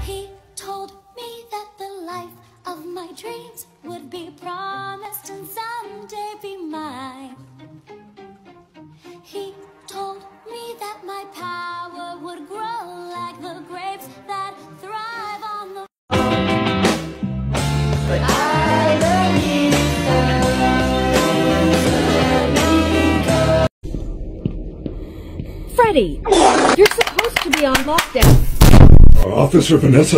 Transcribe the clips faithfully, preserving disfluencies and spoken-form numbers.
He told me that the life of my dreams would be promised and someday be mine. He told me that my power would grow like the grapes that thrive on the but I believe Freddy, you're supposed to be on lockdown. Officer Vanessa.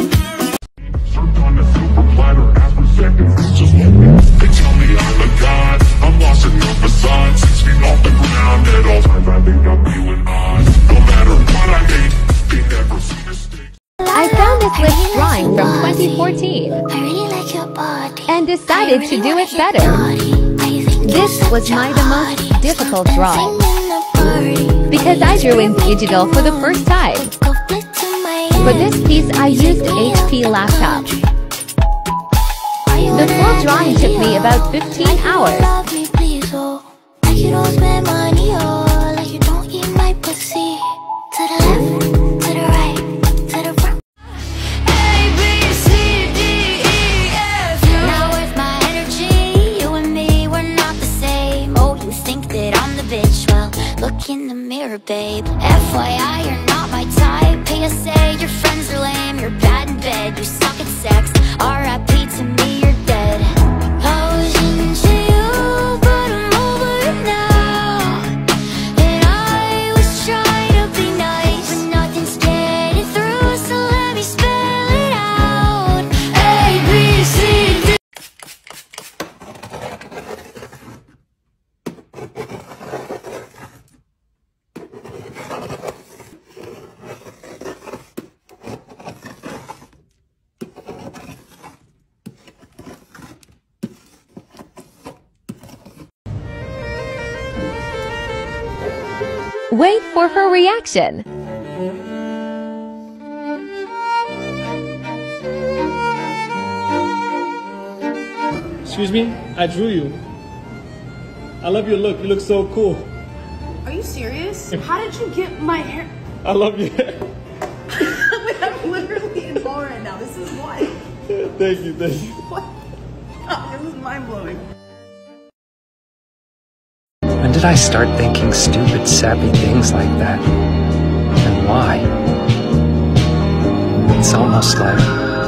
They tell me I'm a god, I'm lost in the facade, six feet off the ground at all times. I think I'm you and I. No matter what I hate, they never see mistakes. I found this list drawing from twenty fourteen I really like your body. and decided to do it better. This was my the most difficult drawing because I drew in digital for the first time. For this piece I used H P laptop. The full drawing took me about fifteen hours. Look in the mirror, babe. F Y I, you're not my type. P S A, your friends are lame. You're bad in bed, you suck at sex. R I P to me, you're dead. I was into you, but I'm over it now. And I was trying to be nice, but nothing's getting through, so let me spell it out. A, B, C, D. Wait for her reaction. Excuse me, I drew you. I love your look, you look so cool. Are you serious? How did you get my hair? I love your hair. Wait, I'm literally in awe right now. This is what? Thank you, thank you. What? Oh, this is mind-blowing. When did I start thinking stupid, sappy things like that? And why? It's almost like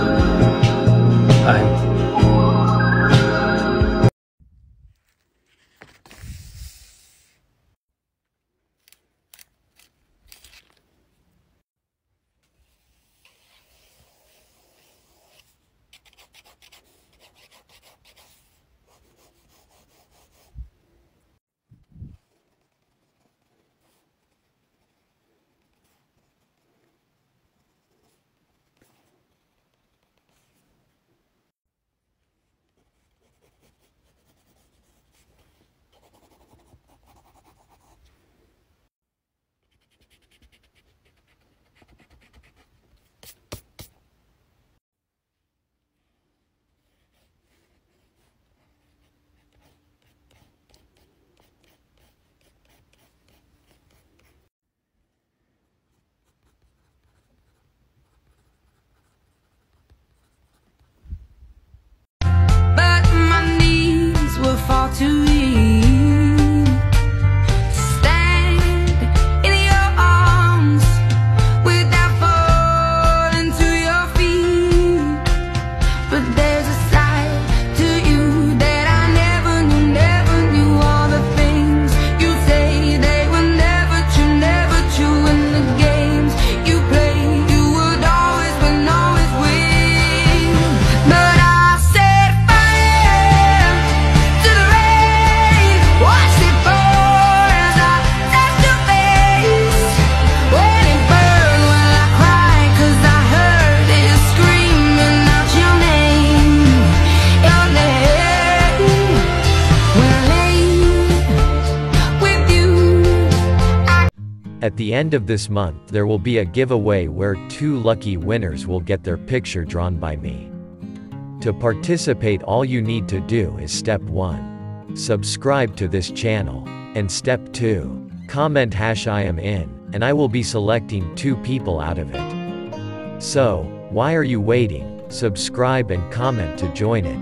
I'm... too weak to stand in your arms without falling to your feet. But there's a side to you that I never knew, never knew. All the things you say, they were never true, never true. In the games you play, you would always win, always win. But I set fire to the rain, watched it pour as I touched your face. When it burned, well I cried, 'cause I heard it screaming out your name, your name. When I lay with you, I At the end of this month, there will be a giveaway where two lucky winners will get their picture drawn by me. To participate, all you need to do is step one. Subscribe to this channel. And step two. Comment hash I am in, and I will be selecting two people out of it. So, why are you waiting? Subscribe and comment to join it.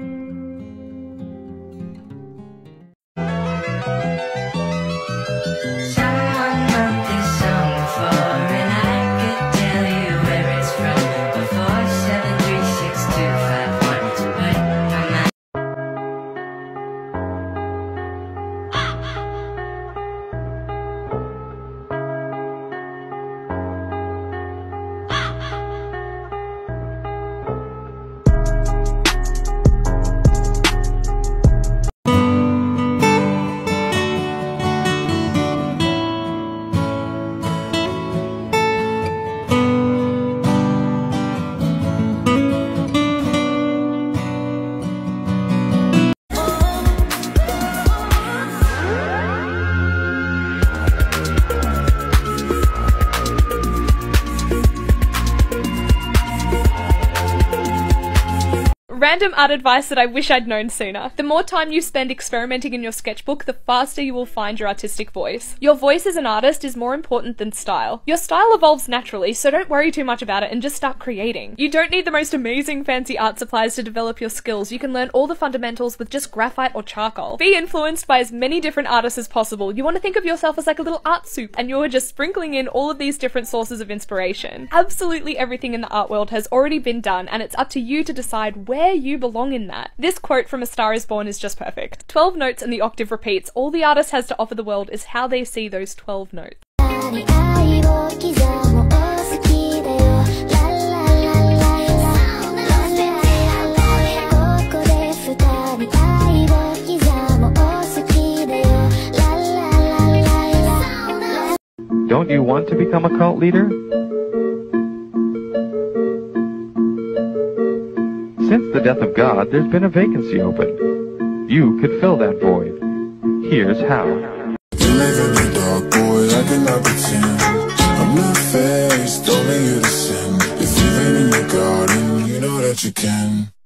Random art advice that I wish I'd known sooner. The more time you spend experimenting in your sketchbook, the faster you will find your artistic voice. Your voice as an artist is more important than style. Your style evolves naturally, so don't worry too much about it and just start creating. You don't need the most amazing fancy art supplies to develop your skills. You can learn all the fundamentals with just graphite or charcoal. Be influenced by as many different artists as possible. You want to think of yourself as like a little art soup, and you're just sprinkling in all of these different sources of inspiration. Absolutely everything in the art world has already been done, and it's up to you to decide where you belong in that. This quote from A Star Is Born is just perfect. twelve notes and the octave repeats. All the artist has to offer the world is how they see those twelve notes. Don't you want to become a cult leader? Since the death of God, there's been a vacancy open. You could fill that void. Here's how. You live in the dark, boy, I cannot pretend. I'm not faced, only you to sin. If you've been in your garden, you know that you can.